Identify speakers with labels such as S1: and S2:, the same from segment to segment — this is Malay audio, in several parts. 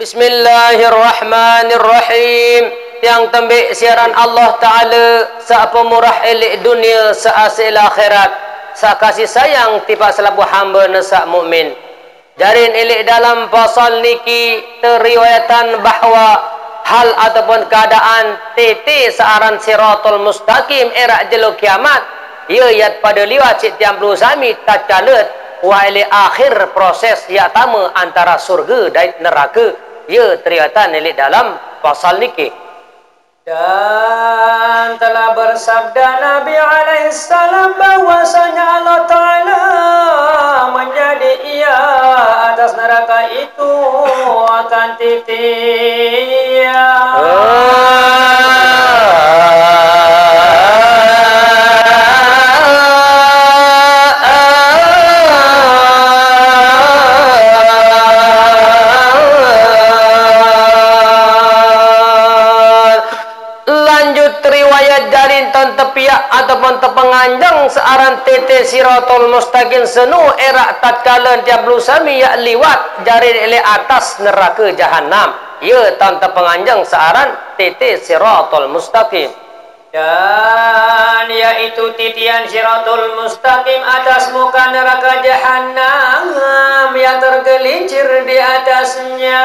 S1: Bismillahirrahmanirrahim. Yang tembik siaran Allah Ta'ala sa pemurah elik dunia sa asil akhirat, sa kasih sayang tiba selabu hamba nasa mukmin. Jarin elik dalam pasal niki teriwayatan bahawa hal ataupun keadaan tete searan siratul mustaqim era jelo kiamat ia yat pada liwat setiap sami tacalet wa ili akhir proses ya tama antara surga dan neraka. Ya teriwayatan ini dalam pasal niki.
S2: Dan telah bersabda Nabi alaihissalam bahwasanya Allah Ta'ala menjadi ia atas neraka itu akan titian.
S1: Tepiak ataupun tepenganjang searan tete siratul mustaqim senu era tatkala tiap sami ya liwat jari le atas neraka jahanam. Ya tan tepenganjang searan tete siratul mustaqim.
S2: Dan yaitu titian siratul mustaqim atas muka neraka jahanam yang tergelincir di atasnya.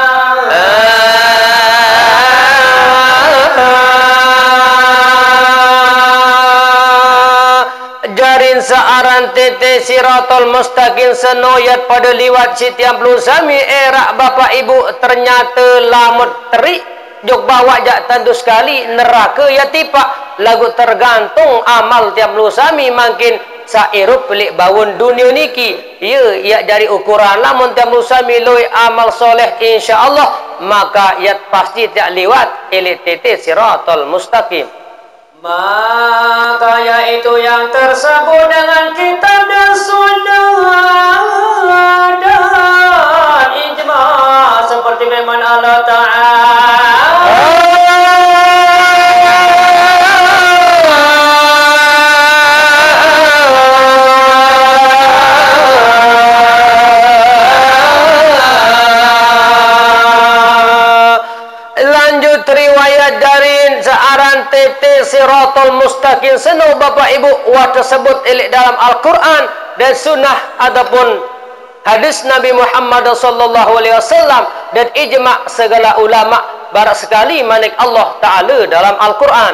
S1: Jarin searan tete siratul mustaqim senoyat pada liwat setiap sami era bapak ibu ternyata lamut terik jok bawa jak tentu sekali neraka ya tipak lagu tergantung amal tiap sami makin sairup pelik bawun dunia niki ya dari ukuran lamun tiap sami loy amal soleh insyaallah maka ya pasti tak liwat elit tete siratul mustaqim.
S2: Maka yaitu yang tersebut dengan kitab dan sunnah dan ijma' seperti firman Allah Ta'ala.
S1: Lanjut riwayat dari searan tete siratul mustaqim seno bapak ibu wa tersebut elik dalam Al-Quran dan sunnah ataupun hadis Nabi Muhammad sallallahu alaihi wasallam dan ijma' segala ulama barak sekali manik Allah Ta'ala dalam Al-Quran.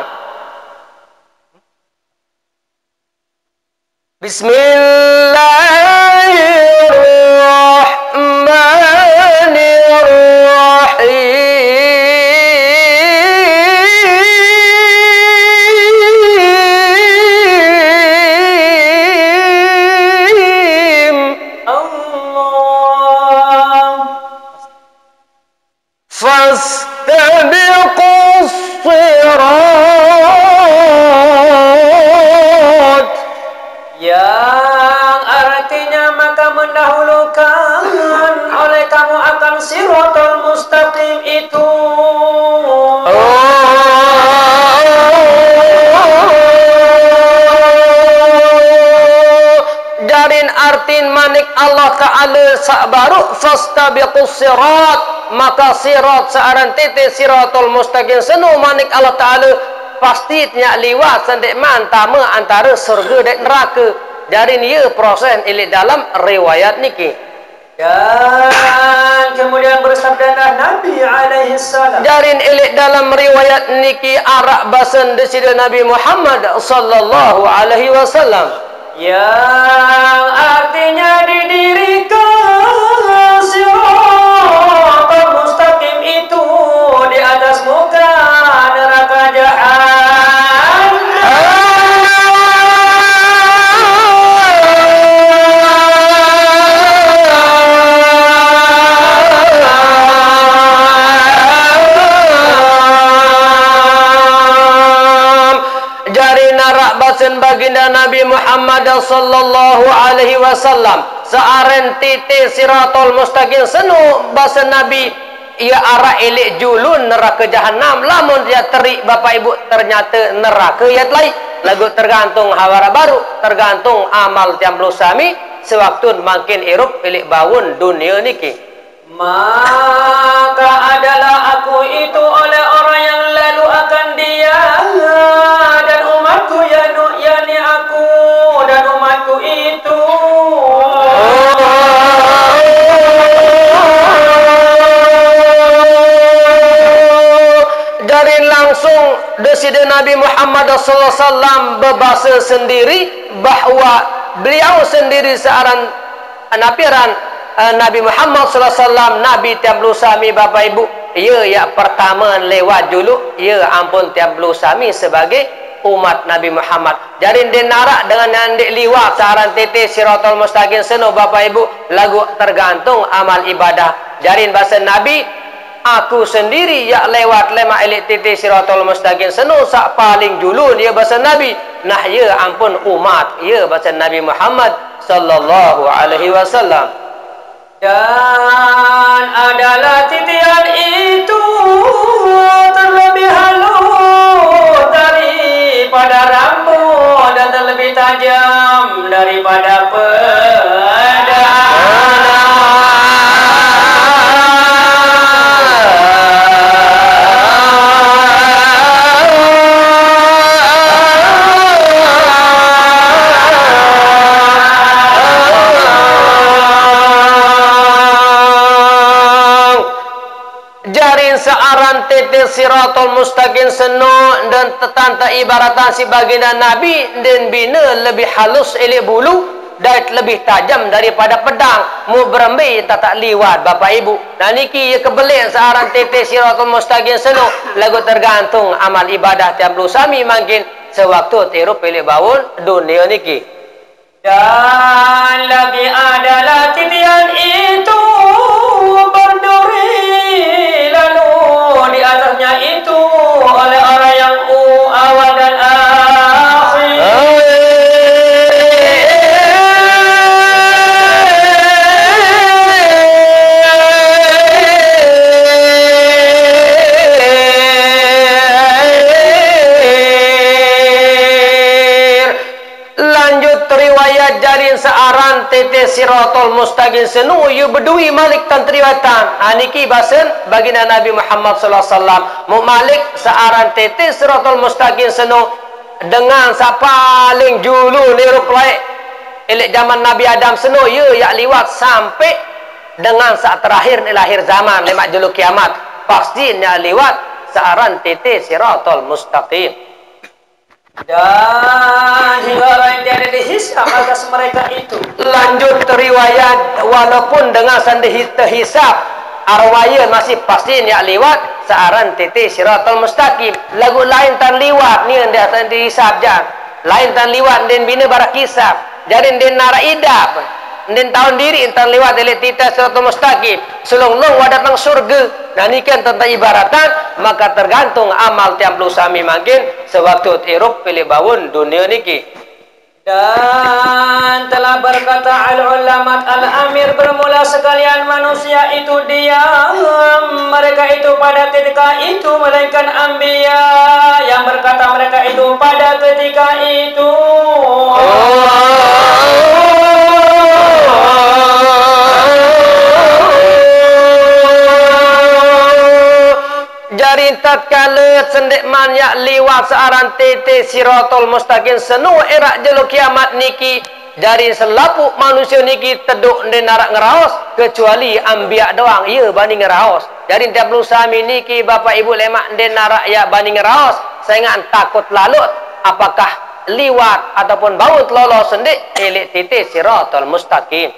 S1: Bismillahirrahmanirrahim. فاستبقوا الصراط
S2: yang artinya maka mendahulukan oleh kamu akan siratul mustaqim itu.
S1: Jarin artin manik Allah Ta'ala sabaru fastabiqus sirat maka sirat searan tete siratul mustaqim senu manik Allah Ta'ala pasti nyak liwat sandik mantama antara surga dan neraka. Jarin ia proses ini dalam riwayat niki.
S2: Dan kemudian bersabdalah Nabi alaihissalam.
S1: Jarin ilik dalam riwayat niki arak basan desida Nabi Muhammad sallallahu alaihi wasallam
S2: yang artinya didirikan siratul mustaqim itu di atas muka neraka jahanam.
S1: Jari narak basen baginda Nabi Muhammad sallallahu alaihi wasallam searen titi siratul mustaqim senu basen Nabi ia arah elik julun neraka jahanam lamun dia terik bapak ibu ternyata neraka ya lain lagu tergantung hawara baru tergantung amal tiam sami sewaktu makin irup elik bawun dunia niki.
S2: maka adalah aku itu oleh orang yang lalu akan dia dan umatku yakni aku dan umatku itu.
S1: Dari langsung Desida Nabi Muhammad SAW berbahasa sendiri bahawa beliau sendiri seorang napiran Nabi Muhammad SAW, Nabi tiap belusami Bapak Ibu. Ya, yang pertama lewat dulu, ya ampun tiap belusami sebagai umat Nabi Muhammad. Jadi dia narak dengan yang liwat seorang tete siratul mustaqim seno Bapak Ibu. Lagu tergantung amal ibadah. Jadi bahasa Nabi, aku sendiri ya lewat lema elit tete siratul mustaqim seno sak paling dulu dia bahasa Nabi. Nah ya ampun umat, ya bahasa Nabi Muhammad sallallahu alaihi wasallam.
S2: Dan adalah titian itu terlebih halus daripada rambut dan terlebih tajam daripada pedang.
S1: Searan tete siratul mustaqim seno dan tetanta ibaratan si baginda Nabi dan bina lebih halus elok bulu dan lebih tajam daripada pedang mu berembi tak liwat Bapak Ibu. Nah niki ya kebelik searan tete siratul mustaqim seno lagu tergantung amal ibadah tiap lusami makin sewaktu tirup pilih bangun dunia niki.
S2: Dan lagi adalah titian itu berduri lalu di atasnya itu oleh orang yang awal dan akhir.
S1: Lanjut riwayat jarin searan tete siratul mustaqim senu yu bedui malik tan riwayatan aniki basen baginda Nabi Muhammad sallallahu alaihi wasallam mu malik searan tete siratul mustaqim senu dengan sa paling julu nirup wae elek zaman Nabi Adam senu yu yak liwat sampai dengan saat terakhir ni lahir zaman lemak julu kiamat pasti nya liwat searan tete siratul mustaqim.
S2: Dan hingga orang yang tiada dihisap atas mereka itu.
S1: Lanjut riwayat walaupun dengan sandi terhisap arwaya masih pasti ni liwat searan tete siratul mustaqim. Lagu lain tan liwat ni anda tan dihisap jan. Lain tan liwat den bina barak kisap. Jadi den nara idap. Den tahun diri tan liwat ele tete siratul mustaqim. Selong-long wadat nang surga. Nah ni kan tentang ibaratan maka tergantung amal tiap lusami makin sewaktu tirup pilih bangun dunia niki.
S2: Dan telah berkata al-ulamat al-amir bermula sekalian manusia itu diam mereka itu pada ketika itu melainkan anbiya yang berkata mereka itu pada ketika itu.
S1: Jari tatkala sendek manyak liwat searan tete siratul mustaqim senu erak jelo kiamat niki dari selapuk manusia niki teduk di narak ngeraos kecuali ambiak doang ya banding ngeraos. Jadi tiap lusami niki Bapak Ibu lemak di narak ya banding ngeraos saya ngan takut lalut apakah liwat ataupun baut lolos sendek elek tete siratul mustaqim.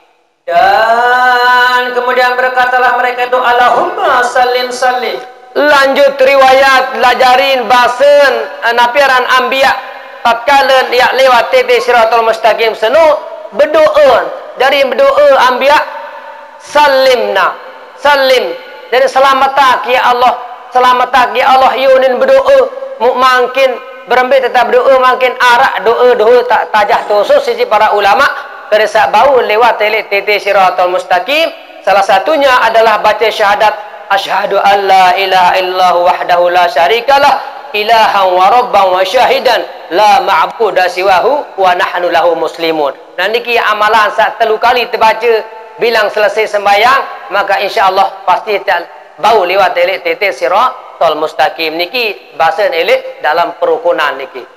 S2: Dan kemudian berkatalah mereka itu Allahumma sallim sallim.
S1: Lanjut riwayat lajarin basen napiran ambiya tatkala yak lewat tete siratul mustaqim senu berdoa dari berdoa ambiya salimna salim dari selamat ya Allah selamat ya Allah yunin berdoa mungkin berembe tetap berdoa makin arak doa tak tajah khusus sisi para ulama keresa bau lewat tete siratul mustaqim salah satunya adalah baca syahadat asyhadu an la ilaha illallah wahdahu la syarikalah ilahan wa rabban wa syahidan la ma'budu siwahu wa nahnu lahu muslimun. Nah niki amalan sak telu kali terbaca bilang selesai sembahyang maka insya-Allah pasti bau lewat elek tete siratal mustaqim niki bahasa elek dalam perukunan niki.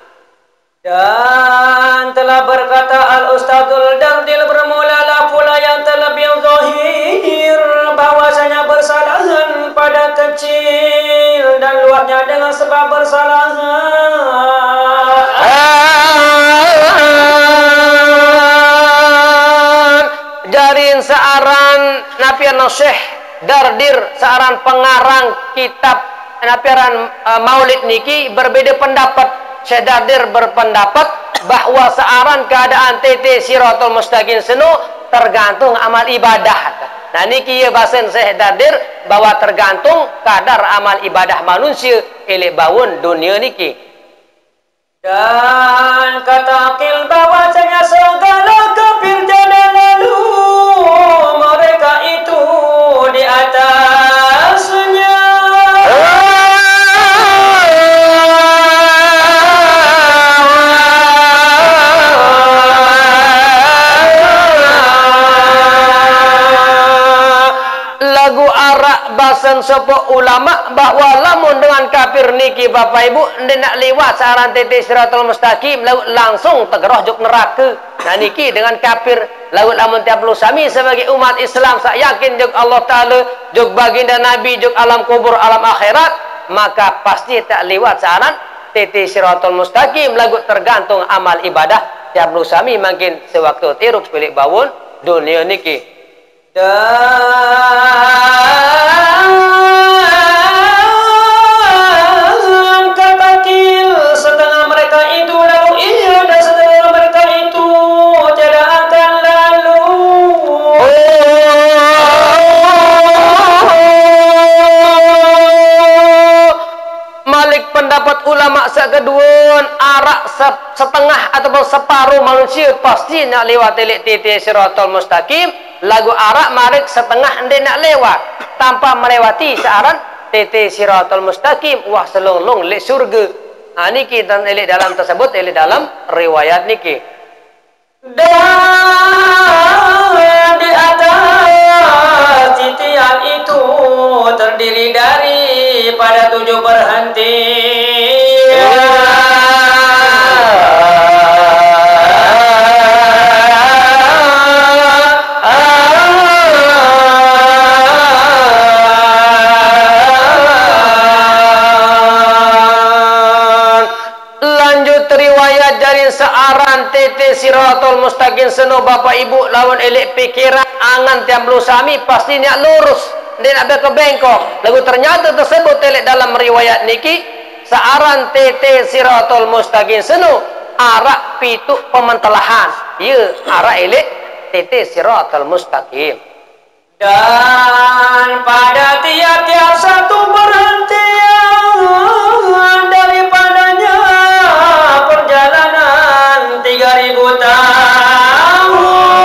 S2: Dan telah berkata Al-Ustadzul Dardil bermulalah pula yang terlebih zahir bahwasanya bersalahan pada kecil dan luarnya dengan sebab bersalahan.
S1: Jarin searan napian Syekh Dardir searan pengarang kitab napian Maulid niki berbeda pendapat. Syekh Dardir berpendapat bahwa searan keadaan tete siratal mustaqim seno tergantung amal ibadah. Nah niki ya bahasan Syekh Dardir bahwa tergantung kadar amal ibadah manusia elek bawun dunia niki.
S2: Dan kata akil bahwasanya segala kafir jangan lalu mereka itu di atasnya.
S1: Lagu arak bahasan sopo ulama bahwa lamun dengan kafir niki bapak ibu nak lewat saran tete siratal mustaqim langsung tegeroh juk neraka. Nah niki dengan kafir laut lamun tiap sami sebagai umat Islam saya yakin juk Allah Taala juk baginda Nabi juk alam kubur alam akhirat maka pasti tak lewat saran tete siratal mustaqim lagu tergantung amal ibadah tiap sami makin sewaktu tiruk pilih bawun dunia niki.
S2: Dan katakil setengah mereka itu lalu iya dan setengah mereka itu tidak akan lalu.
S1: Malik pendapat ulama sekeduan arak setengah ataupun separuh manusia pasti nak lewat elek tete siratal mustaqim. Lagu arak marik setengah dia nak lewat tanpa melewati searan tete siratal mustaqim wah selong-long lek surga. Ha niki dan elek dalam tersebut elek dalam riwayat niki.
S2: Dan di atas titian itu terdiri daripada 7 perhentian.
S1: Searan tete siratal mustaqim seno bapak ibu lawan elek pikiran angan tiap sami pasti nak lurus dia nak bengkok lagu ternyata tersebut elek dalam riwayat niki searan tete siratal mustaqim seno arak pituk pemantelahan ya arak elek tete siratal mustaqim.
S2: Dan pada tiap-tiap satu perhentian daripadanya perjalanan 3000 tahun.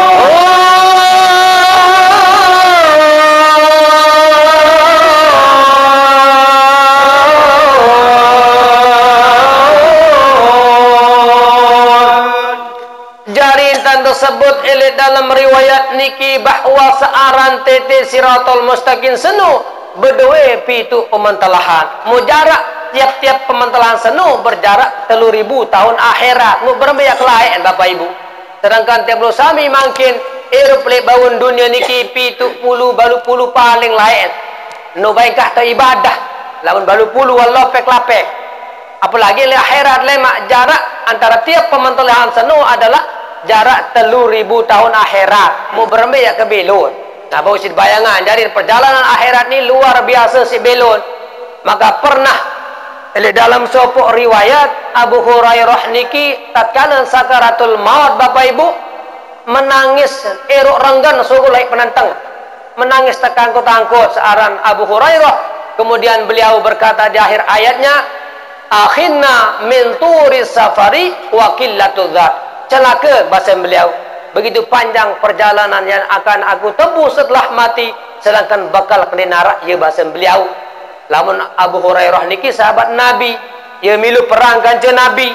S1: Jarintan tersebut elit dalam riwayat niki bahwa searan tete siratal mustaqim senu berdua pitu pemantelahan mujarak tiap-tiap pemantelahan senu berjarak 3000 tahun akhirat mu berbayak lain bapak ibu sedangkan tiap sami makin hirup lek bawun dunia niki pitu puluh balu puluh paling lain nu baikah ta ibadah lawan balu puluh wallah pek-lapek apalagi le akhirat lemak jarak antara tiap pemantelahan senu adalah jarak 3000 tahun akhirat mu berbayak ke belon. Nah bau sid bayangan jadi perjalanan akhirat ni luar biasa si belon maka pernah dalam sopok riwayat Abu Hurairah niki tatkala sakaratul maut bapak ibu menangis erok renggan suku laik penantang menangis terkangkut-angkut searan Abu Hurairah kemudian beliau berkata di akhir ayatnya akhinna min turi safari wa qillatu dzat celaka bahasa beliau begitu panjang perjalanan yang akan aku tempuh setelah mati sedangkan bakal kena neraka ya bahasa beliau lamun Abu Hurairah niki sahabat Nabi ya milu perang kanjeng Nabi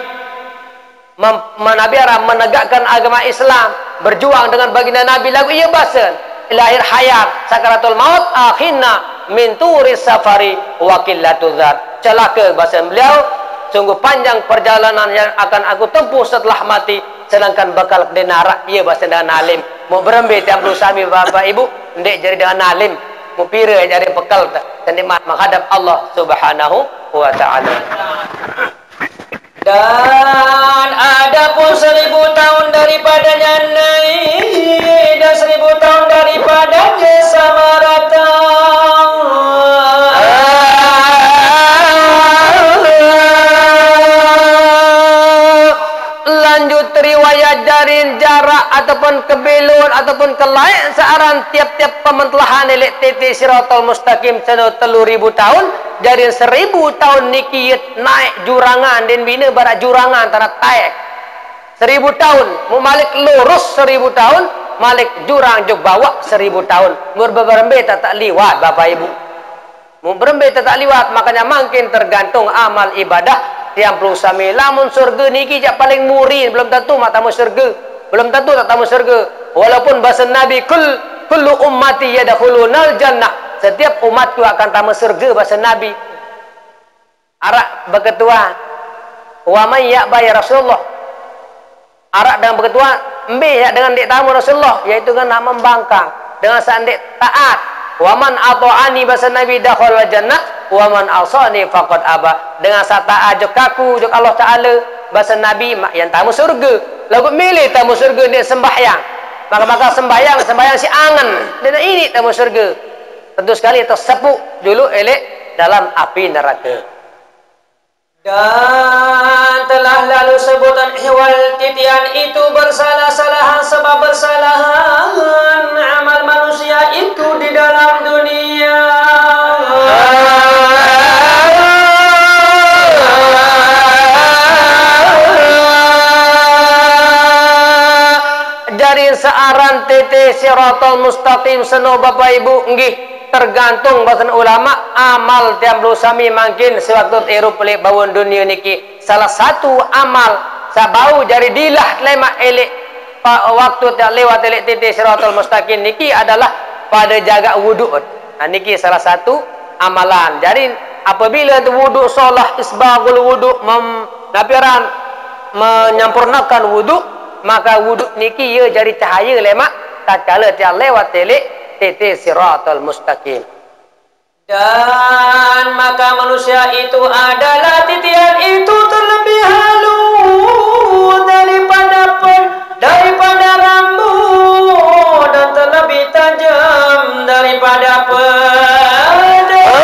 S1: menegakkan agama Islam berjuang dengan baginda Nabi lagu iya bahasa lahir hayat sakaratul maut akhirna min turis safari wa qillatul zat. Celaka bahasa beliau, sungguh panjang perjalanan yang akan aku tempuh setelah mati, sedangkan bakal di narak. Ia bahasa dengan alim mau berembe tiap sami bapak ibu ndek jadi dengan alim mau pira jadi bekal dan menghadap Allah Subhanahu wa taala.
S2: Dan ada pun 1000 tahun daripadanya naik, dan 1000 tahun daripadanya sama rata.
S1: Lanjut riwayat dari jarak ataupun kebelun ataupun kelaik searan tiap-tiap pementelahan elek titi siratal mustaqim seno 3000 tahun dari 1000 tahun niki naik jurangan dan bina barat jurangan tanah taek 1000 tahun mu malik lurus 1000 tahun malik jurang jog bawa 1000 tahun berberembe tak liwat bapak ibu mu berembe tak liwat makanya makin tergantung amal ibadah yang perlu sami lamun surga niki jak paling muri belum tentu mak tamu surga belum tentu tak tamu surga walaupun bahasa Nabi kullu ummati yadkhulunal jannah setiap umatku akan tamu surga bahasa Nabi arak berketua wa may ya'ba ya Rasulullah arak dengan berketua embe ya dengan dek tamu Rasulullah yaitu dengan nak membangkang dengan sandek taat wa man ata'ani bahasa Nabi dakhala jannah wa man asani faqad aba dengan sata ajak kaku ajak Allah Taala bahasa Nabi yang tamu surga lagu milih tamu surga dia sembahyang maka sembahyang si angan dan ini tamu surga tentu sekali tersepuk dulu elek dalam api neraka.
S2: Dan telah lalu sebutan ihwal titian itu bersalah-salahan sebab bersalahan amal manusia itu di dalam dunia.
S1: Dari searan tete siratal mustaqim seno bapak ibu nggih tergantung bahasa ulama amal tiap sami mungkin sewaktu erup pelik bawon dunia niki salah satu amal sabau jari dilah lemak elek waktu tak lewat elek tete siratal mustaqim niki adalah pada jaga wudu. Nah niki salah satu amalan. Jadi apabila tu wudu solah isbagul wudu menyampurnakan wudu maka wudu niki ia jadi cahaya lemak tatkala dia lewat elek tete siratal mustaqim.
S2: Dan maka manusia itu adalah titian itu terlebih halus daripada rambut dan terlebih tajam daripada pedang.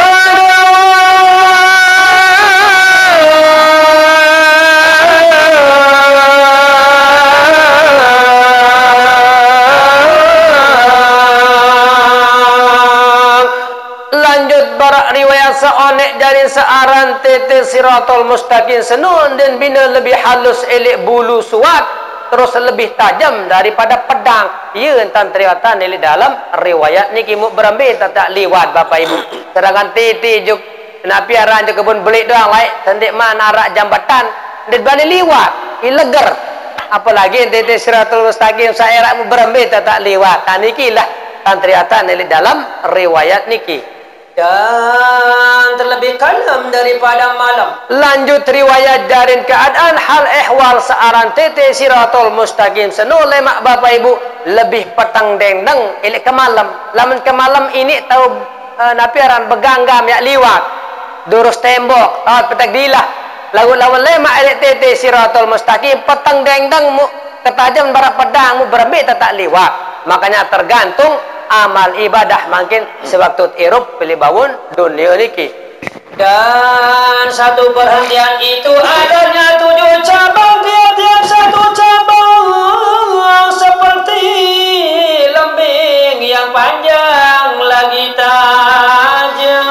S1: Riwayat seonek dari searan tete siratal mustaqim senun dan bina lebih halus elek bulu suat terus lebih tajam daripada pedang. Ia entan teriwatan di dalam riwayat niki mu berambil tak liwat bapak ibu. Sedangkan tete juk nak piaran juk kebun belik doang lain tendik mana arak jambatan dan bani liwat ileger apalagi tete siratal mustaqim saya mu berambil tak liwat. Niki lah entan teriwatan di dalam riwayat niki.
S2: Dan terlebih kalem daripada malam.
S1: Lanjut riwayat darin keadaan hal ehwal searan tete siratal mustaqim seno lemak bapak ibu lebih petang dendeng elek ke malam. Lamun ke malam ini tahu napiaran beganggam ya liwat durus tembok tawat petak dilah lawan lemak elek tete siratal mustaqim petang dendeng mu ketajam barat pedang mu berbit tak liwat. Makanya tergantung amal ibadah makin sewaktu irup pilih bawun dunia niki.
S2: Dan satu perhentian itu adanya 7 cabang tiap-tiap satu cabang seperti lembing yang panjang lagi tajam.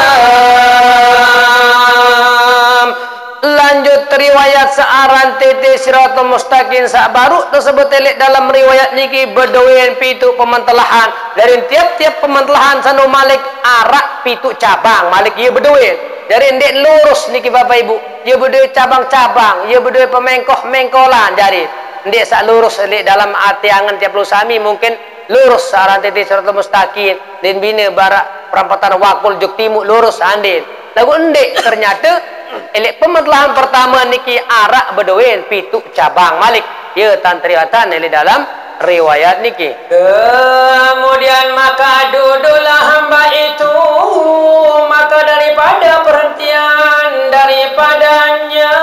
S1: Riwayat searan tete tete siratal mustaqim sak baru tersebut telik dalam riwayat niki berdoain pitu pemantelahan dari tiap-tiap pemantelahan sanu malik arak pitu cabang malik ia berdoain dari ndek lurus niki bapak ibu ia berdoain cabang-cabang ia berdoain pemengkoh-mengkolan dari ndek sak lurus ndek dalam ati angan tiap lusami mungkin lurus saran tete siratal mustaqim dan bina barak perampatan wakul juk timuk lurus andin lagu ndek ternyata elek pemantelahan pertama niki arak berdoain pitu cabang malik ya tantriatan elek dalam riwayat niki.
S2: Kemudian maka duduklah hamba itu maka daripada perhentian daripadanya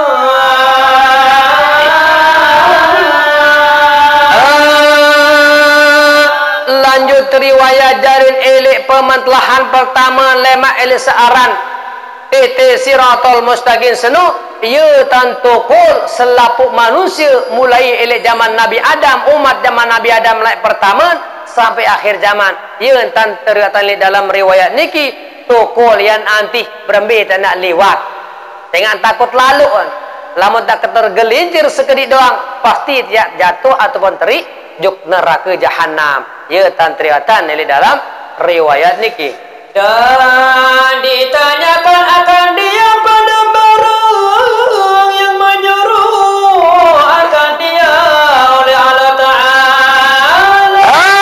S1: lanjut riwayat jarin elek pemantelahan pertama lemak elek searan tete siratal mustaqim senu ia tantukul selapuk manusia mulai elek zaman Nabi Adam umat zaman Nabi Adam mulai pertama sampai akhir zaman ia tan terlihat dalam riwayat niki tukul yang antih berembe tak nak lewat dengan takut lalu lamun tak tergelincir sekedip doang pasti tiap jatuh ataupun terik juk neraka jahanam ia tan terlihat dalam riwayat niki.
S2: Dan ditanyakan akan dia pada barang yang menyuruh akan dia oleh Allah Ta'ala.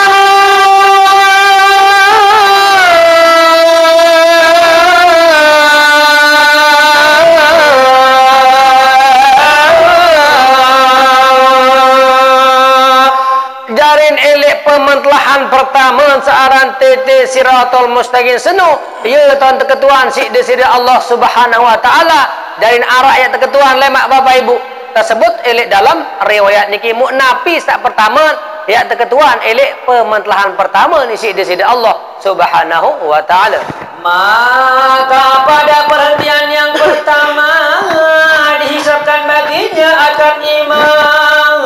S1: Jarin elek pemantelahan pertama searan tete siratal mustaqim senu ia tuan terketuan si desida Allah Subhanahu wa taala dari arah ayat terketuan lemak bapak ibu tersebut elek dalam riwayat niki muknapi sak pertama ayat terketuan elek pemantelahan pertama ni si desida Allah Subhanahu wa taala
S2: Maka pada perhentian yang pertama dihisapkan baginya akan iman.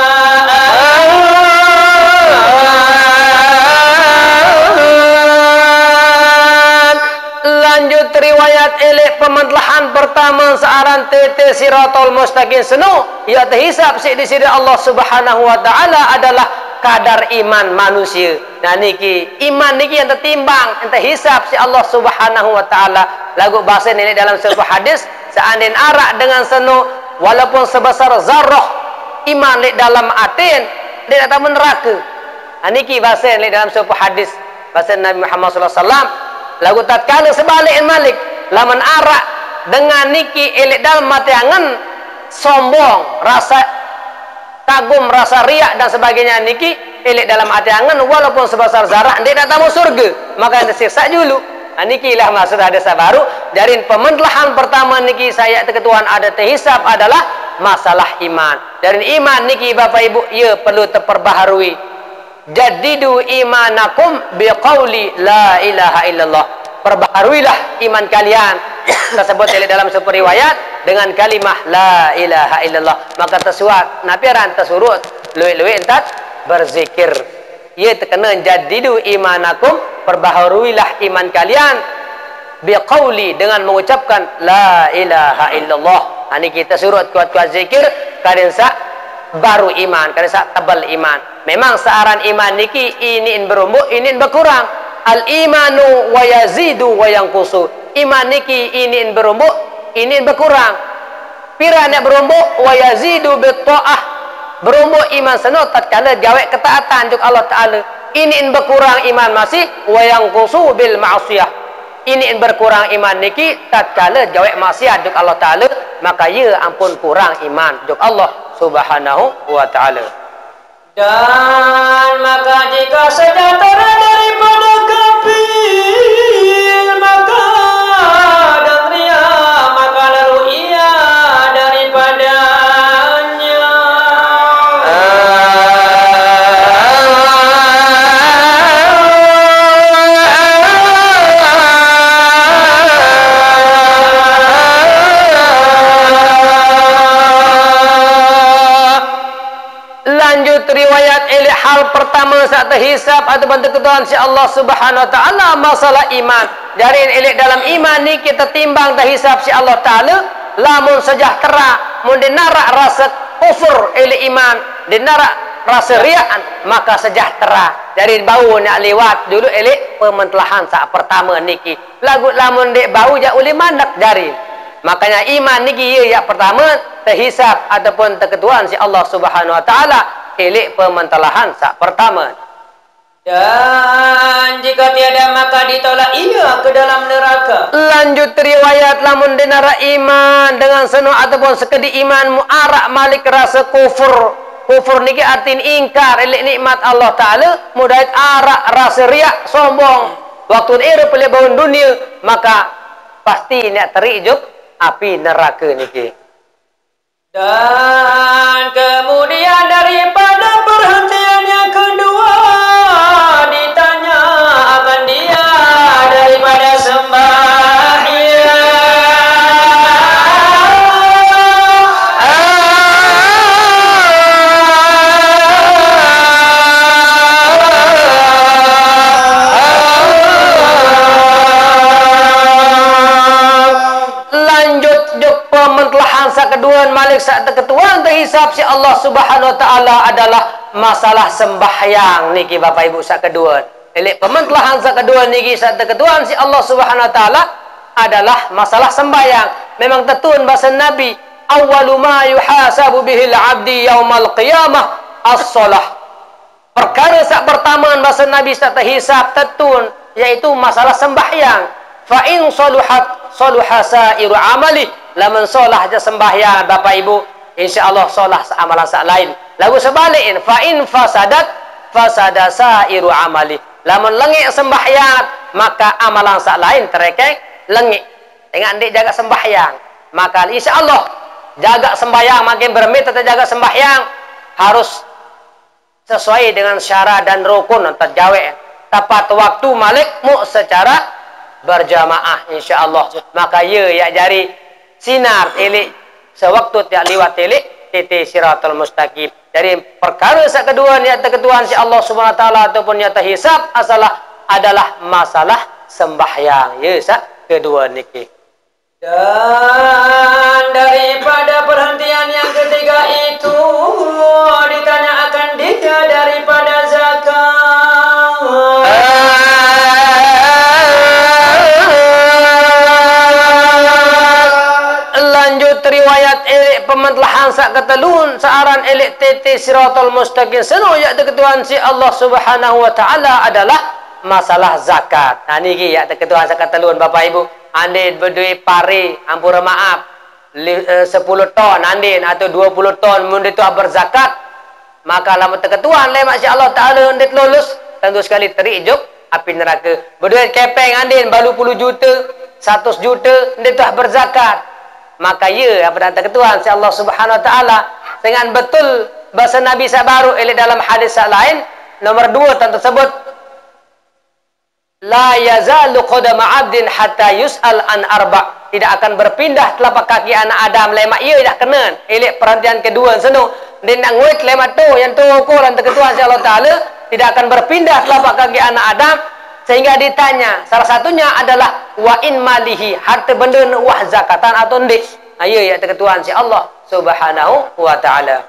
S1: Lanjut riwayat elek pemantelahan pertama searan tete siratal mustaqim senu ia terhisap si di sisi Allah Subhanahu wa taala adalah kadar iman manusia. Nah niki iman niki yang tertimbang yang terhisap si Allah Subhanahu wa taala. Lagu bahasa ini dalam sebuah hadis seandainya arak dengan senu walaupun sebesar zarrah iman di dalam atin dia tak neraka. Nah niki bahasa ini dalam sebuah hadis bahasa Nabi Muhammad sallallahu alaihi wasallam. Lagu tatkala sebalik malik laman arak dengan niki elek dalam mati angan sombong rasa kagum rasa riak dan sebagainya niki elek dalam hati angan walaupun sebesar zarah dia tak tahu surga maka dia siksa dulu. Niki lah maksud hadis baru dari pemantelahan pertama niki saya terketuan ada terhisap adalah masalah iman. Dari iman niki bapak ibu ia perlu terperbaharui. Jadidu imanakum biqauli la ilaha illallah. Perbaharuilah iman kalian tersebut dalam sebuah riwayat dengan kalimah la ilaha illallah. Maka tersuat napiran tersurut luwe-luwe entat berzikir. Ia terkena jadidu imanakum, perbaharuilah iman kalian biqauli dengan mengucapkan la ilaha illallah. Ini kita surut kuat-kuat zikir karensa baru iman, karensa tebal iman. Memang searan iman niki ini berumur, ini berkurang. Al imanu wa yazidu wa yanqusu. Iman niki ini berumur, ini berkurang. Pira nak berumur wa yazidu bit taah. Berumur iman seno tatkala gawe ketaatan untuk Allah Taala. Ini berkurang iman masih wa yanqusu bil ma'siyah. Ini berkurang iman niki tatkala gawe maksiat untuk Allah Taala, maka ia ampun kurang iman untuk Allah Subhanahu wa taala.
S2: Dan maka jika sejahtera daripada kafir maka dan ria maka lalu ia daripadanya.
S1: Lanjut riwayat elek hal pertama saat terhisap atau bantu ketuhan si Allah Subhanahu wa taala masalah iman. Dari elek dalam iman ni kita timbang terhisap si Allah taala lamun sejahtera mun dinarak rasa kufur ili iman, dinarak rasa riaan, maka sejahtera dari bau nak lewat dulu ili pementelahan saat pertama niki. Lagu lamun dek bau jak uli mandak dari. Makanya iman niki ya pertama terhisab ataupun terketuan si Allah Subhanahu wa taala ili pementelahan saat pertama.
S2: Dan jika tiada maka ditolak ia ke dalam neraka.
S1: Lanjut riwayat lamun dinara iman dengan senuh ataupun sekedi iman muarak malik rasa kufur. Kufur niki artin ingkar ilik nikmat Allah Ta'ala. Mudahit arak rasa riak sombong. Waktu ini pilih bangun dunia maka pasti nak terijuk api neraka niki.
S2: Dan kemudian daripada perhentian yang kedua ditanya akan dia daripada sembahyang.
S1: Lanjut juk pementelahan sakeduan malik sak ketuan terhisab si Allah Subhanahu wa taala adalah masalah sembahyang niki Bapak Ibu sakeduan. Elek pementelahan sakeduan niki sak ketuan si Allah Subhanahu wa taala adalah masalah sembahyang. Memang tetun bahasa Nabi, awwalu ma yuhasabu bihil abdi yaumal qiyamah as-shalah. Perkara sak pertama bahasa Nabi sak terhisab tetun yaitu masalah sembahyang. Fa in saluhat saluha sairu amali, lamun solah aja sembahyang Bapak Ibu insyaallah solah amalan sak lain. Lagu sebalikin fa in fasadat fasada sairu amali, lamun lengit sembahyang maka amalan sak lain terekek lengit. Tengok ndik jaga sembahyang maka insyaallah jaga sembahyang makin bermit tetap jaga sembahyang harus sesuai dengan syarat dan rukun terjawe tepat waktu malikmu secara berjamaah insyaallah. Maka ya jari sinar telik sewaktu tiak liwat telik titi siratul mustaqim. Dari perkara sak kedua niat ketuan si Allah Subhanahu wa taala ataupun niat hisab adalah masalah sembahyang. Ya sak kedua niki.
S2: Dan daripada perhentian yang ketiga itu ditanya akan dia daripada zakat.
S1: Lanjut riwayat pementelahan sak ketelun searan elik tete siratul mustaqim seno ya ketuan si Allah Subhanahu wa taala adalah masalah zakat. Nah niki ya ketuan sak ketelun Bapak Ibu. Andin berduit pari ampura maaf 10 ton andin atau 20 ton mun itu berzakat maka lamun ketuan lemak si Allah taala ndet lulus tentu sekali terijuk api neraka. Berduit kepeng andin balu 10 juta 100 juta ndet berzakat maka ya apa datang ketuan si Allah Subhanahu wa taala dengan betul bahasa Nabi sabaru elik dalam hadis lain nomor 2 tentang tersebut la yazalu qadama 'abdin hatta yus'al an arba, tidak akan berpindah telapak kaki anak Adam lemak ia dah kena elik perhentian kedua seno dia nak nguit lemak tu yang tu ukur dan ketuan si Allah taala tidak akan berpindah telapak kaki anak Adam sehingga ditanya salah satunya adalah wa in malihi harta benda wah zakatan atau ndik. Ayo ya ketuan si Allah Subhanahu wa taala.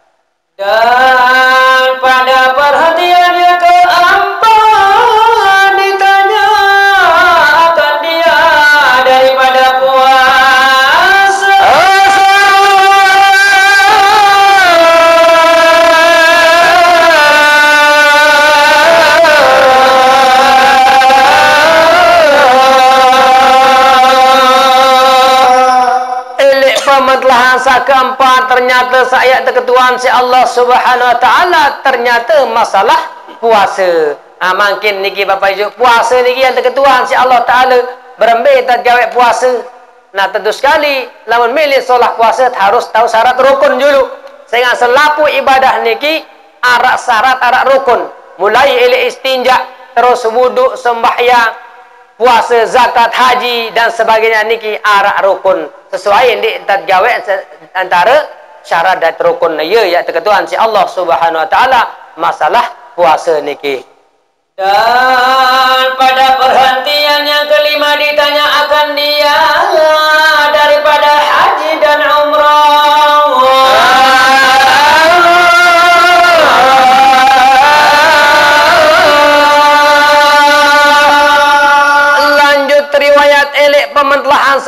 S2: Dan pada perhatian yang keempat ditanya akan dia daripada puasa.
S1: Pementelahan sak keempat ternyata saya ketuan si Allah Subhanahu wa taala ternyata masalah puasa. Makin niki Bapak Ibu puasa niki yang ketuan si Allah taala berembe tak gawe puasa. Nah tentu sekali lamun milih solah puasa harus tahu syarat rukun dulu. Sehingga selapu ibadah niki arak syarat arak rukun. Mulai ili istinja terus wudu sembahyang puasa zakat haji dan sebagainya niki arak rukun sesuai di tergawe antara syarat dan rukun ya ketuan si Allah Subhanahu wa taala masalah puasa niki.
S2: Dan pada perhentian yang kelima ditanya akan dia daripada haji dan umrah.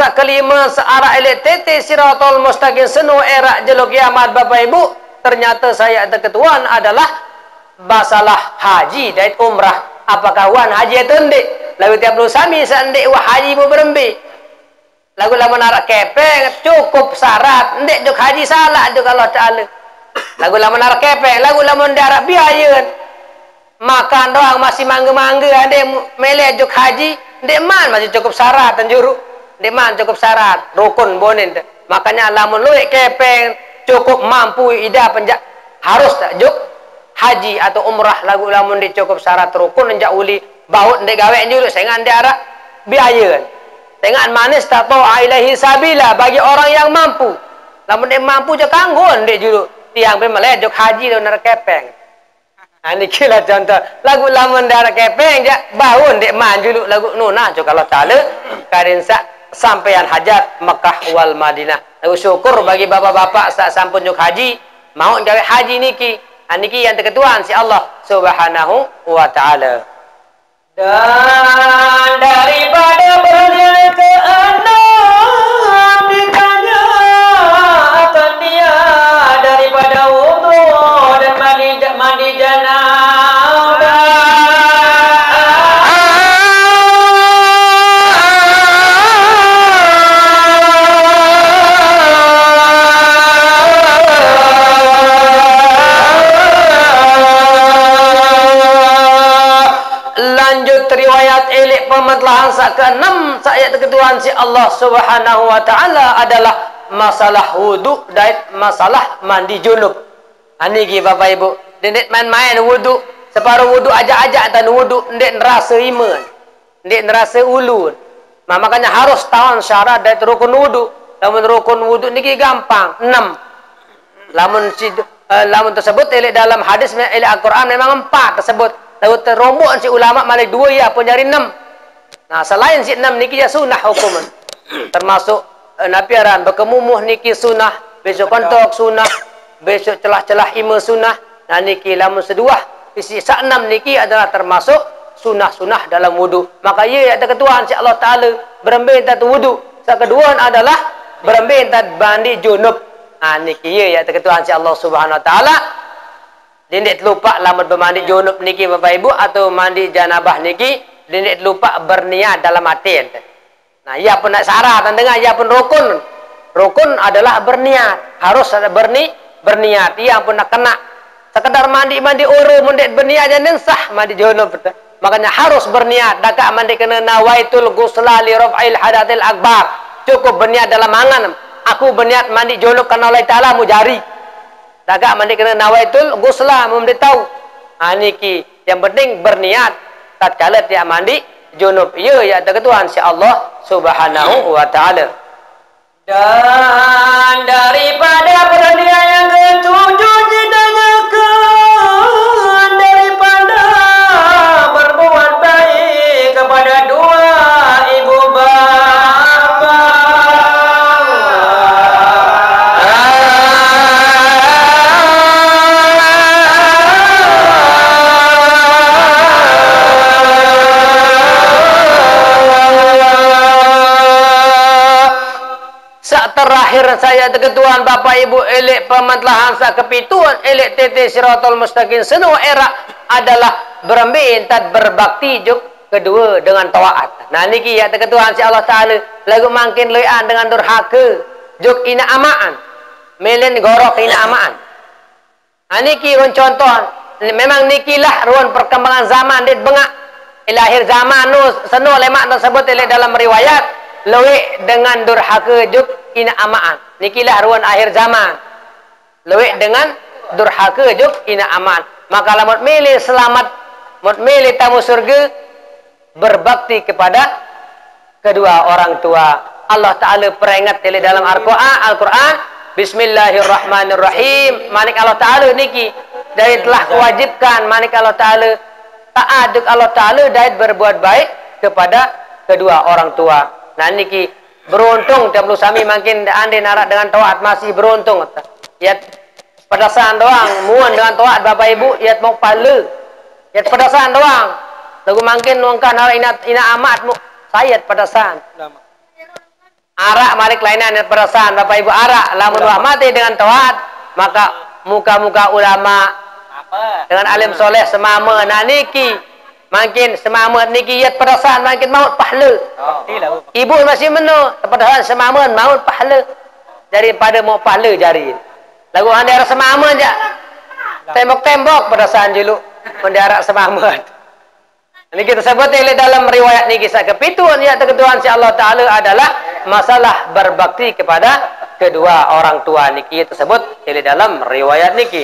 S1: sak kelima searah elek tete siratal mustaqim senu era jeluk kiamat Bapak Ibu, ternyata saya ketuan adalah masalah haji dan umrah. Apakah wan haji itu ndik? Lagu tiap lu sami sandik wah haji mu berembi. Lagu lamun arak kepeng cukup syarat ndik juk haji salah juk Allah Taala. Lagu lamun arak kepeng, lagu lamun darat biaya. Makan doang masih mangga-mangga ade meleh juk haji, ndik man masih cukup syarat dan juru. Ndik man cukup syarat, rukun bonin. Makanya lamun luik kepeng cukup mampu ida penjak harus tak juk haji atau umrah lagu lamun di cukup syarat rukun njak uli baut ndek gawe njuluk sengan ndek arak biaya kan. Tengan manis tak tahu ilaihi sabila bagi orang yang mampu. Lamun ndek mampu je kanggo ndek juluk tiang pe meleh juk haji do nar kepeng. Ha niki lah contoh lagu lamun ndek kepeng je bau ndek man juluk lagu nunah juk Allah Taala karin sampean hajat Mekah wal Madinah. Lagu syukur bagi bapak-bapak sak sampun juk haji mau gawe haji niki. Niki yang terketuan si Allah Subhanahu wa taala.
S2: Dan daripada berjalan ke enam ditanya akan dia daripada wudu dan mandi janabah.
S1: Riwayat elek pematlahan ke-6 ayat ketuan si Allah Subhanahu wa taala adalah masalah wudu dan masalah mandi junub. Niki Bapak Ibu, ndik main-main wudu, separuh wudu ajak-ajak tan wudu ndik nerasa iman. Ndik nerasa ulun. Makanya harus tahu syarat dan rukun wudu. Lamun rukun wudu niki gampang, 6. Lamun tersebut elek dalam hadis elek Al-Qur'an memang 4 tersebut. Lalu terombok si ulama malik 2 ya pun nyari 6. Nah selain si 6 niki ya sunnah hukuman. Termasuk Nabi aran berkemumuh niki sunnah, besok kontok sunnah, besok celah-celah ima sunnah. Nah niki lamun seduah isi sak 6 niki adalah termasuk sunnah-sunnah dalam wudu. Maka ia ada ketuaan si Allah Taala berembin tat wudu. Sak kedua adalah berembin tat mandi junub. Nah niki ia ada ketuaan si Allah Subhanahu wa taala. Dindik lupa lamun bermandi junub niki Bapak Ibu atau mandi janabah niki dindik lupa berniat dalam hati. Nah, ia pun nak syarat dengar ia pun rukun. Rukun adalah berniat, harus ada berniat. Ia pun nak kena sekedar mandi uru mundik berniat jangan sah mandi junub. Makanya harus berniat. Dakak mandi kena nawaitul ghusla li raf'il hadatil akbar. Cukup berniat dalam angan. Aku berniat mandi junub karena Allah Taala mujari. Dagak mandi kena nawaitul ghusla memberitahu. Niki yang penting berniat tatkala dia mandi junub. Ya ya terketuan si Allah Subhanahu wa taala.
S2: Dan daripada perhatian yang ketujuh ditanyakan daripada berbuat baik kepada dua ibu bapa.
S1: Terakhir saya ketuan Bapak Ibu elek pematlahan sa kepituan elek tete siratal mustaqim senu era adalah berembin tad berbakti juk kedua dengan taat. Nah niki ya ketuan si Allah Taala lagu mangkin loyan dengan durhaka juk ina amaan melen gorok ina amaan. Nah niki ron contoh memang nikilah ruan perkembangan zaman dit bengak ilahir zaman nu senu lemak tersebut elek dalam riwayat lewe dengan durhaka juk ina amaan. Nikilah ruan akhir zaman. Lewe dengan durhaka juk ina amaan. Maka lamun milih selamat, mut milih tamu surga berbakti kepada kedua orang tua. Allah Taala peringat dalam Al-Qur'an, Bismillahirrahmanirrahim. Manik Allah Taala niki dari telah kewajibkan manik Allah Taala taat Allah Taala dari berbuat baik kepada kedua orang tua. Nah niki beruntung tiap lu sami makin ande narak dengan taat masih beruntung. Ya pedasan doang muan dengan taat Bapak Ibu ya mau pale. Ya pedasan doang. Lagu makin nuangkan narak ina amat mu sayat pedasan. Arak malik lainan perasaan Bapak Ibu arak lamun wah mati dengan taat maka muka-muka ulama dengan alim soleh semama nah niki makin semama niki yat perasaan makin maut pahala. Ibu masih meno perasaan semama maut pahala daripada mau pahala jari. Lagu anda semama aja. Tembok-tembok perasaan dulu mendarat semama. Ini kita sebut dalam riwayat ni kisah kepituan ya ketuaan si Allah Taala adalah masalah berbakti kepada kedua orang tua niki tersebut dalam riwayat niki.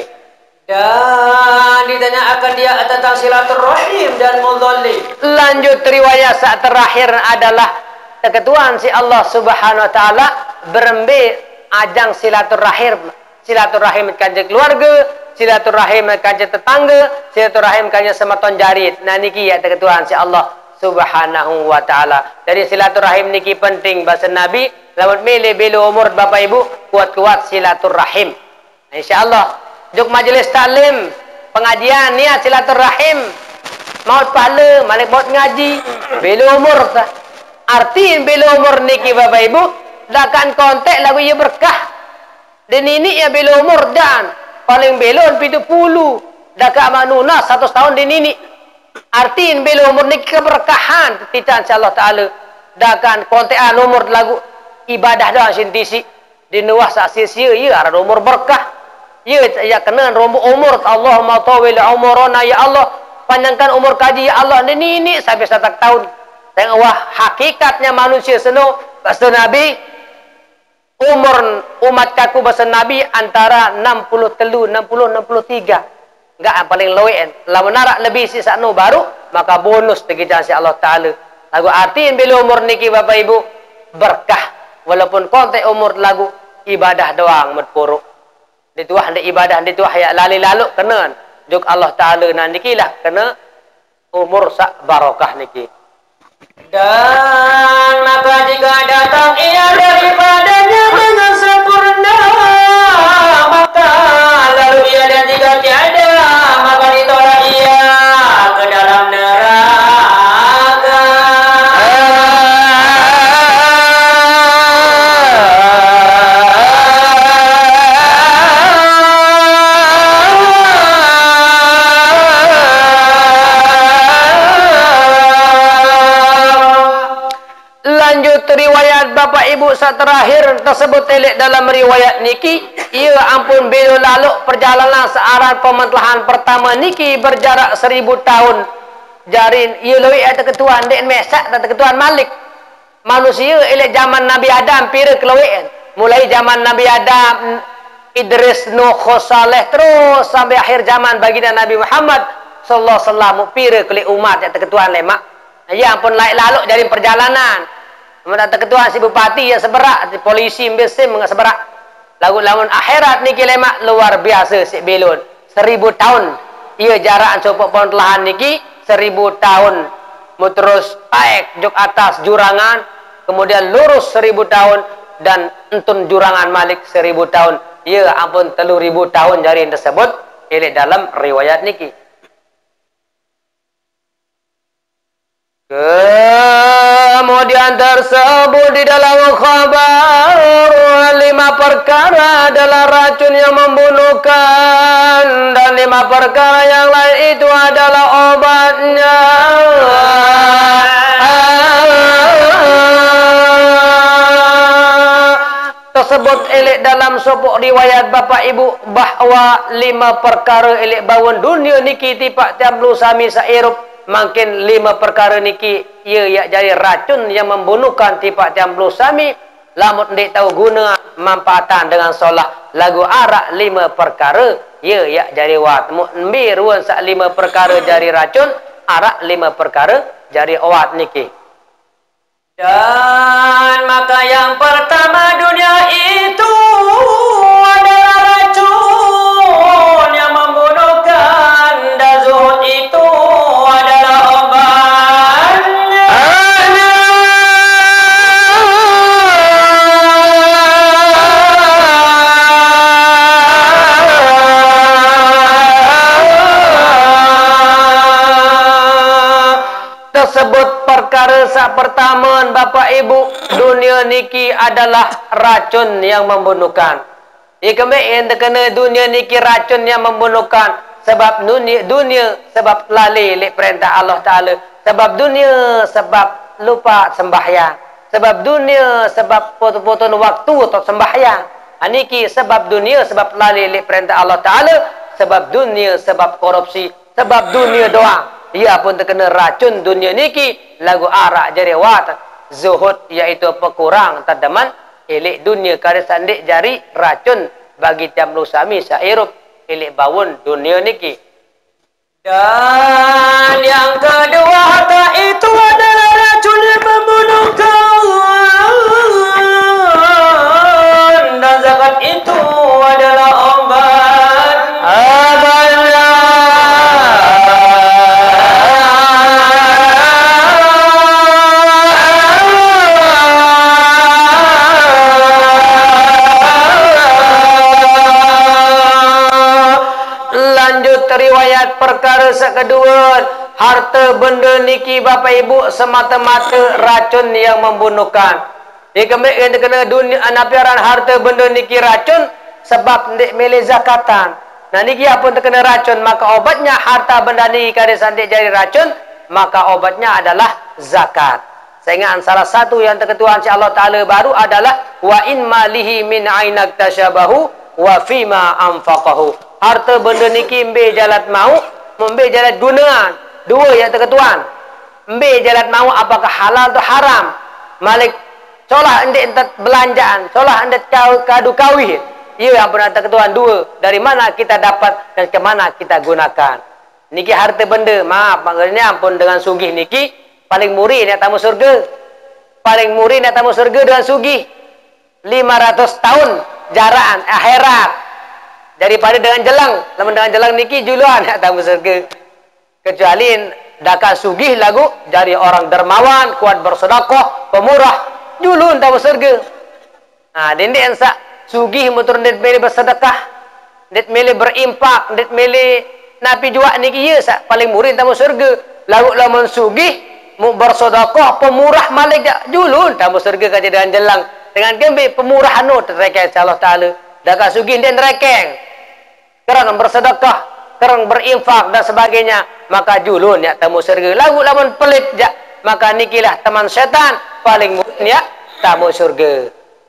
S2: Dan ditanya akan dia tentang silaturahim dan mudhalli.
S1: Lanjut riwayat saat terakhir adalah ketuaan si Allah Subhanahu Wa Taala berembe ajang silaturahim kanjeng keluarga, silaturahim kanjeng tetangga, silaturahim kanjeng sematon jarit. Nah niki ya ketuaan si Allah Subhanahu Wa Taala. Jadi silaturahim niki penting bahasa Nabi. Lawan milih bela umur Bapak Ibu kuat-kuat silaturahim. Nah, insyaallah juk majlis taklim pengajian niat silaturahim maut pahala malik maut ngaji bela umur arti bela umur niki Bapak Ibu dakan kontek lagu ia berkah dan ini ya bela umur dan paling belon 70 dakak manuna 100 tahun di nini artiin bela umur niki keberkahan titan insyaallah taala dakan kontekan umur lagu ibadah dah sintisi di nuah sak sia-sia ya ada umur berkah ya kena umur Allahumma tawil umurana ya Allah panjangkan umur kaji ya Allah ini sampai 1 tahun tengok wah hakikatnya manusia seno bahasa Nabi umur umat kaku bahasa Nabi antara 63 enggak paling lowen lamun narak lebih sisa no baru maka bonus tegijang si Allah Taala lagu artiin bila umur niki Bapak Ibu berkah walaupun kontek umur lagu ibadah doang mutpuruk dituah hendak ibadah dituah ya lali lalu kena juk Allah Taala niki lah kena umur sak barokah niki.
S2: Dan maka jika datang ia daripadanya dengan sempurna maka lalu ia dan jika tiada maka ditolak ia ke dalam neraka.
S1: Lanjut riwayat Bapak Ibu saat terakhir tersebut telik dalam riwayat niki ia ampun belo lalu perjalanan searah pementelahan pertama niki berjarak 1000 tahun jarin ia lewi ada ketuan dek mesak dan ketuan malik manusia elek zaman Nabi Adam pira kelewian mulai zaman Nabi Adam Idris Nuh Saleh terus sampai akhir zaman baginda Nabi Muhammad sallallahu alaihi wasallam pira kele umat yang ketuan lemak ya ampun laik lalu dari perjalanan menata ketua si bupati ya seberak si polisi besim enggak seberak lamun akhirat niki lemak luar biasa si belon 1000 tahun ia jarak copok pohon telahan niki 1000 tahun terus naik juk atas jurangan kemudian lurus 1000 tahun dan entun jurangan malik 1000 tahun ia ampun 3000 tahun dari tersebut ini dalam riwayat niki. Kemudian tersebut di dalam khabar 5 perkara adalah racun yang membunuhkan dan 5 perkara yang lain itu adalah obatnya. Tersebut elik dalam sopok riwayat Bapak Ibu bahwa 5 perkara elik bawon dunia niki tipak tiamblu sami sairup makin 5 perkara niki ia ya jadi racun yang membunuhkan tipak tiamblu sami lamun ndik tahu guna manfaatan dengan solah lagu arak 5 perkara ia ya jadi wat mbi ruan sak 5 perkara jadi racun arak 5 perkara jadi awat niki.
S2: Dan maka yang pertama dunia itu adalah racun yang membunuhkan dan zuhud itu adalah obatnya.
S1: Tersebut perkara sak pertama Bapak Ibu, dunia niki adalah racun yang membunuhkan. Yang terkena dunia niki racun yang membunuhkan. Sebab dunia sebab lalai oleh perintah Allah Ta'ala. Sebab dunia sebab lupa sembahyang. Sebab dunia sebab potong-potong waktu untuk sembahyang. Niki sebab dunia sebab lalai oleh perintah Allah Ta'ala. Sebab dunia sebab korupsi. Sebab dunia doang. Ia pun terkena racun dunia niki. Lagu arak jerewat. Zuhud iaitu pekurang tadaman. Elek dunia kada sandik jari racun bagi jamlu sami sairup elek bawun dunia niki.
S2: Dan yang kedua harta itu adalah racun yang membunuhkan. Dan zakat itu adalah obat.
S1: Riwayat perkara kedua, harta benda niki Bapak Ibu semata-mata racun yang membunuhkan. Dia kena dunia anapiaran harta benda niki racun sebab ndik milih zakatan. Nah niki apa terkena racun, maka obatnya harta benda niki kada sandik jadi racun, maka obatnya adalah zakat. Saya ingat salah satu yang terketuaan si Allah Ta'ala baru adalah wa in malihi min ainak tasyabahu wa fima anfaqahu. Harta benda niki ambil jalan mau, ambil jalan gunaan. Dua yang terketuan. Ambil jalan mau apakah halal atau haram. Malik solah hendak entat belanjaan, solah hendak kadu kawin. Ia yang pernah terketuan dua. Dari mana kita dapat dan ke mana kita gunakan. Niki harta benda, maaf maknanya ampun dengan sugih niki paling murih nak tamu surga. Paling murih nak tamu surga dengan sugih. 500 tahun jaraan akhirat. Daripada dengan jelang. Namun dengan jelang niki juluan nak tamu surga. Kecuali dakat sugih lagu jadi orang dermawan, kuat bersedekah, pemurah, julun tamu surga. Nah, dendek ensak sugih motor ndet mele bersedekah, ndet mele berimpak, ndet mele napi jua niki ye sak paling murid tamu surga. Lagu lamun sugih mu bersedekah, pemurah malik julun tamu surga kaji dengan jelang. Dengan gembe pemurah anu terrekeng Allah Taala. Dakat sugih ndet rekeng. Kerang bersedekah, kerang berinfak dan sebagainya, maka julun ya tamu surga. Lagu lamun pelit ya, maka nikilah teman setan paling mulia tamu surga.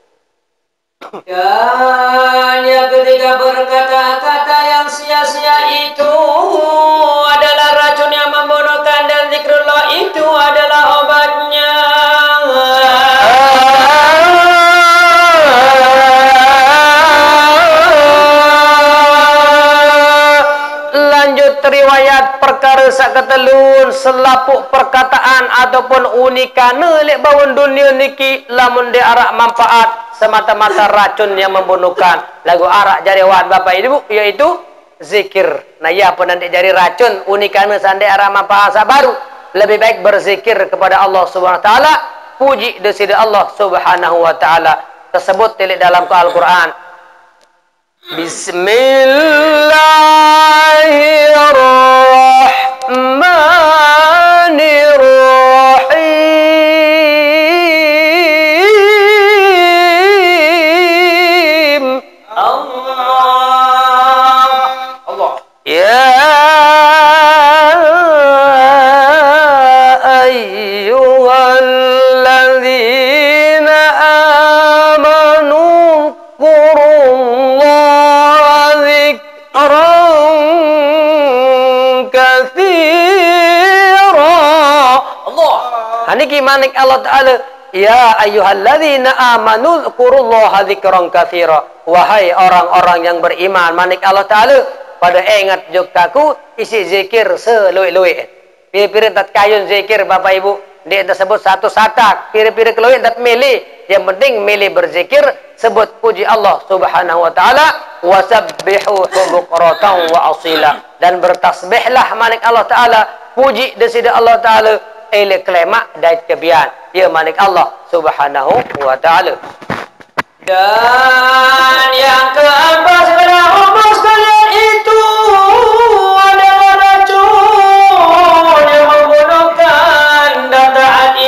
S2: Dan yang ketiga berkata-kata yang sia-sia itu adalah racun yang membunuhkan dan zikrullah itu adalah obatnya.
S1: Riwayat perkara saketelun selapuk perkataan ataupun unikane lek bawon dunia niki lamun dia arak manfaat semata-mata racun yang membunuhkan. Lagu arak jarewat Bapak Ibu yaitu zikir. Nah ya pun nanti jadi racun unikane sande arak manfaat baru. Lebih baik berzikir kepada Allah Subhanahu wa taala, puji desida Allah Subhanahu wa taala. Tersebut di dalam Al-Qur'an. Bismillahirrahmanirrahim. Allah. Ya ayyuhalladzina amanu niki manik Allah Ta'ala ya ayyuhalladzina amanu dzkurullaha dzikran katsira. Wahai orang-orang yang beriman, manik Allah Ta'ala pada ingat juktaku isi zikir seluik-luik. Pira-pira tat kayun zikir Bapak Ibu dia tersebut satu satak, pira-pira keluik tat milih. Yang penting milih berzikir, sebut puji Allah Subhanahu wa taala, wasabbihu bukratan wa asila, dan bertasbihlah manik Allah Ta'ala, puji desida Allah Ta'ala ele klemak dait kebian ya malik Allah Subhanahu wa taala.
S2: Dan yang keempat sekarang hukum sekalian itu adalah racun yang membunuhkan dan taat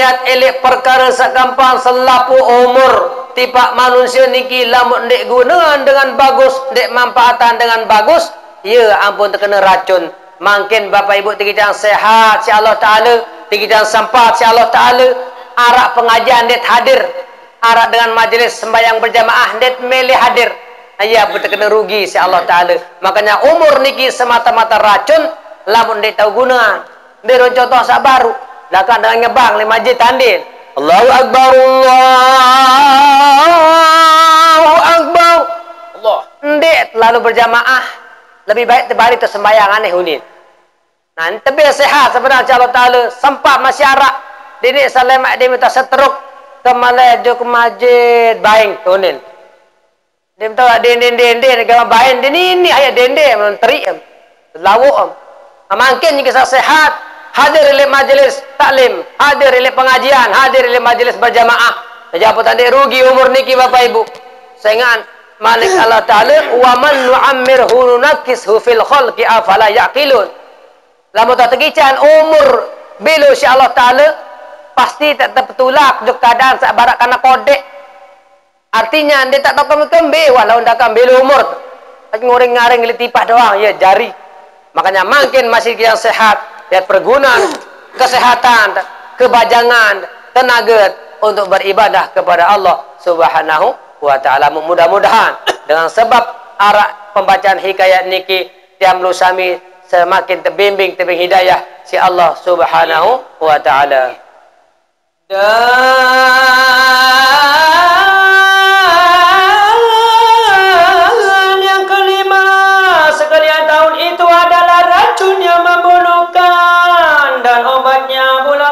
S1: riwayat elek perkara sagampang selapu umur tipak manusia niki lamun dek gunaan dengan bagus, dek manfaatan dengan bagus, ya ampun terkena racun. Mungkin Bapak Ibu tinggi sehat si Allah Taala, tinggi sempat si Allah Taala, arak pengajian dek hadir, arak dengan majlis sembahyang berjamaah dek melih hadir. Ya betul kena rugi si Allah Taala. Makanya umur niki semata-mata racun lamun dek tahu gunaan. Dek contoh sak baru. Lakan dengan ngebang di masjid tandil. Allahu Akbar, Allahu Akbar. Allah. Ndek lalu berjamaah lebih baik terbalik tersembayang aneh unin. Nah, tapi sehat sebenarnya Allah Taala sempat masyarakat dini salemak dia minta seteruk ke Malaysia ke masjid baing unin. Dia minta den agama baing ini ayat dende menteri lawuk. Mungkin jika sehat hadir oleh majlis taklim, hadir oleh pengajian, hadir oleh majlis berjamaah. Jadi tadi rugi umur niki Bapak Ibu. Saingan Malik Allah Taala, "Wa man nu'ammirhu nunakkishu fil khalqi afala yaqilun." Lamun tak tegican umur bila si Allah Taala pasti tak tertulak duk keadaan sak barak kana kodek. Artinya dia tak tahu kembe walau ndak kembe umur. Ngoring-ngaring litipah doang ya jari. Makanya makin masih yang sehat dan pergunaan kesehatan, kebajangan, tenaga untuk beribadah kepada Allah Subhanahu wa taala. Mudah-mudahan dengan sebab arah pembacaan hikayat niki tiang lusami semakin terbimbing hidayah si Allah Subhanahu wa taala. Dan yang kelima sekalian tahun itu adalah racun yang membunuhkan dan obatnya bulan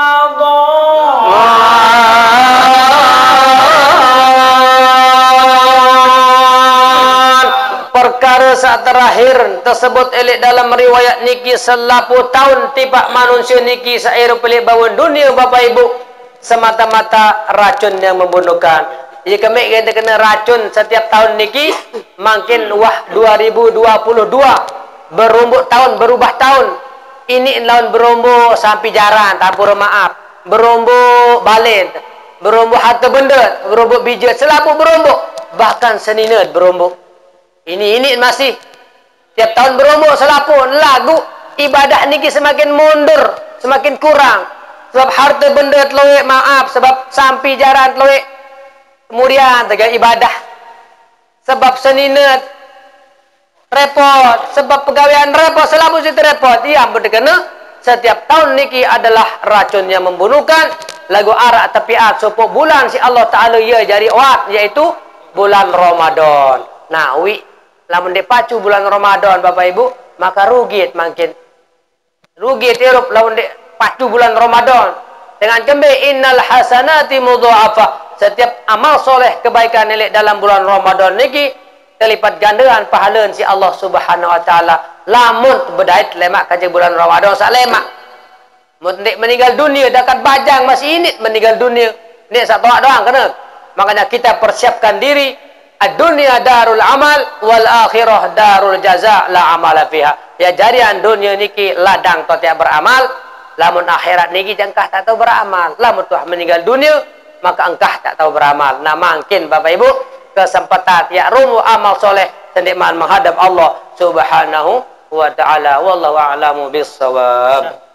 S1: Ramadan. Perkara saat terakhir tersebut elik dalam riwayat niki selapu tahun tipak manusia niki sair pelik bawa dunia Bapak Ibu semata-mata racun yang membunuhkan. Jadi kami kita kena racun setiap tahun niki makin wah 2022 berumbuk tahun berubah tahun. Ini lawan berumbu sampai jaran tapur maaf, berumbu balin, berumbu harta benda, berumbu bija selapu berumbu, bahkan seninat berumbu. Ini masih tiap tahun berumbu selapu lagu ibadah niki semakin mundur, semakin kurang. Sebab harta benda teloe maaf, sebab sampai jaran teloe kemudian tegak ibadah. Sebab seninat repot, sebab pegawaian repot, selalu situ repot. Ia berdekana setiap tahun niki adalah racun yang membunuhkan. Lagu arak tepiat supuk bulan si Allah Ta'ala ia jari awat, iaitu bulan Ramadan. Nah, lamun dipacu bulan Ramadan Bapak Ibu, maka rugi makin. Rugi tirup lamun pacu bulan Ramadan. Dengan kembe innal hasanati mudha'afah. Setiap amal soleh kebaikan nilai dalam bulan Ramadan niki terlipat gandaan pahala si Allah Subhanahu wa taala. Lamun berdait lemak kaji bulan Ramadan sak lemak. Mundik meninggal dunia dekat bajang masih ini meninggal dunia. Ni sak toak doang kena. Makanya kita persiapkan diri. Ad-dunya darul amal wal akhirah darul jaza la amala fiha. Ya jarian dunia niki ladang to tiap beramal, lamun akhirat niki jangkah tak tahu beramal. Lamun tuah meninggal dunia maka engkah tak tahu beramal. Nah, mungkin Bapak Ibu kesempatan ya rumu amal soleh sendirian menghadap Allah Subhanahu wa taala. Wallahu a'lamu bissawab.